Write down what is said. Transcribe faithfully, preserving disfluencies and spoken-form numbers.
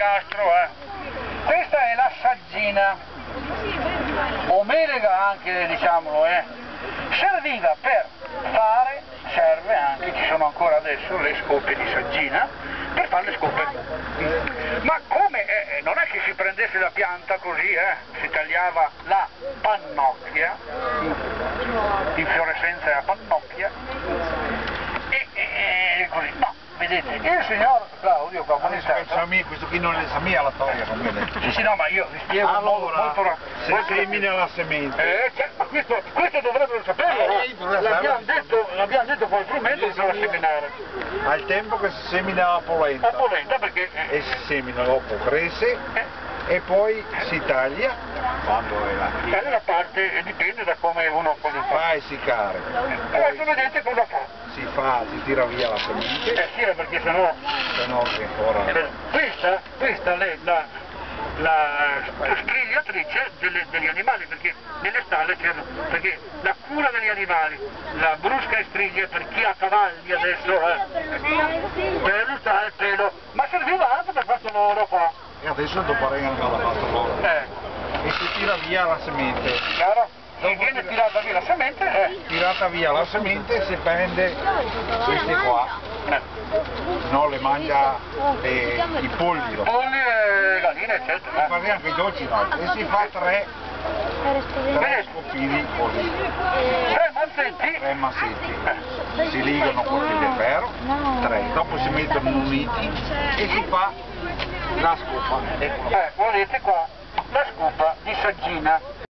Castro, eh. Questa è la saggina, omelega anche, diciamolo, eh. Serviva per fare, serve anche, ci sono ancora adesso le scope di saggina, per fare le scope. Ma come, eh, non è che si prendesse la pianta così, eh, si tagliava la pannocchia, infiorescenza è la pannocchia, e, e, e così, no. Vedete, il signor Claudio Comunista... Questo qui non è sa mia la toria, come ho detto. Sì, sì, no, ma io vi spiego allora, molto... molto se semina la semente... Eh, cioè, ma questo, questo dovrebbero saperlo, eh, no? L'abbiamo detto, l'abbiamo detto con il frumento che bisogna seminare. Al tempo che si semina la polenta. La polenta, perché... Eh, e si semina, dopo cresce, eh, e poi si taglia, quando è la... taglia la parte, e dipende da come uno si fa essiccare. E adesso vedete cosa fa. Si fa, si tira via la semente. Eh sì, perché sennò... Sennò che ancora... Eh, questa, questa è la, la scrigliatrice delle, degli animali, perché nelle stalle c'erano, perché la cura degli animali, la brusca e striglie per chi ha cavalli adesso, eh, per illustrare il pelo, ma serviva anche per questo lavoro qua. E adesso dopo regalo la pasta loro. Eh. E si tira via la semente. Chiaro? E viene tirata via la semente, eh. Tirata via la semente si prende queste qua. Eh. No, le mangia le, i polli. Polli e galline, eccetera. Si fa anche i dolci no. E si fa tre, tre scopini così. Tre mazzetti. Tre massetti. Eh. Si ligano con il de ferro, tre. Dopo si mettono uniti e si fa la scopa. Eh, vedete qua la scopa di saggina.